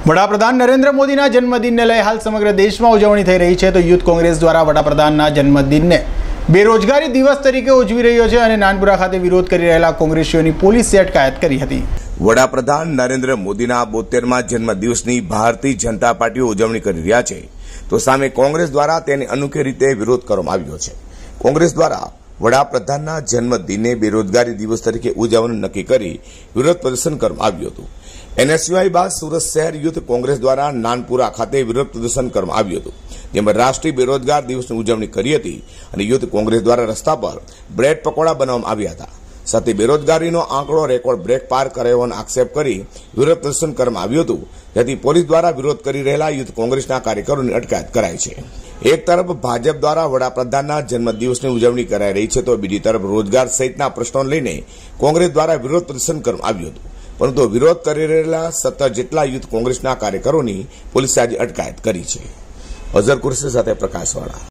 વડાપ્રધાન નરેન્દ્ર મોદીના જન્મદિનને લઈ હાલ સમગ્ર દેશમાં ઉજવણી થઈ રહી છે તો યુથ કોંગ્રેસ દ્વારા વડાપ્રધાનના જન્મદિનને બેરોજગારી દિવસ તરીકે ઉજવી રહ્યો છે અને નાનપુરા ખાતે વિરોધ કરી રહેલા કોંગ્રેસીઓની પોલીસે અટકાયત કરી હતી। વડાપ્રધાન નરેન્દ્ર મોદીના 72મા જન્મદિવસની ભારતીય જનતા પાર્ટીઓ ઉજવણી કરી રહ્યા છે તો સામે કોંગ્રેસ દ્વારા તેની અનોખી રીતે વિરોધ કરવામાં આવ્યો છે। કોંગ્રેસ દ્વારા વડાપ્રધાનના જન્મદિનને બેરોજગારી દિવસ તરીકે ઉજવવાનું નક્કી કરી વિરોધ પ્રદર્શન કરવામાં આવ્યું હતું। એના સિવાય બાદ સુરત શહેર યુથ કોંગ્રેસ દ્વારા નાનપુરા ખાતે વિરોધ પ્રદર્શન કરવામાં આવ્યું હતું, જેમાં રાષ્ટ્રીય બેરોજગાર દિવસની ઉજવણી કરી હતી અને યુથ કોંગ્રેસ દ્વારા રસ્તા પર બ્રેડ પકોડા બનાવવામાં આવ્યા હતા। સાથે બેરોજગારીનો આંકડો રેકોર્ડ બ્રેક પાર કર્યો હોવાનો આક્ષેપ કરી વિરોધ પ્રદર્શન કરવામાં આવ્યું હતું, જેથી પોલીસ દ્વારા વિરોધ કરી રહેલા યુથ કોંગ્રેસના કાર્યકરોની અટકાયત કરાઈ છે। એક તરફ ભાજપ દ્વારા વડાપ્રધાનના જન્મદિવસની ઉજવણી કરાઈ રહી છે તો બીજી તરફ રોજગાર સહિતના પ્રશ્નો લઈને કોંગ્રેસ દ્વારા વિરોધ પ્રદર્શન કરવામાં આવ્યું હતું, પરંતુ વિરોધ કરી રહેલા 17 જેટલા યુથ કોંગ્રેસના કાર્યકરોની પોલીસે આજે અટકાયત કરી છે। અઝર કુરેશી સાથે પ્રકાશવાળા।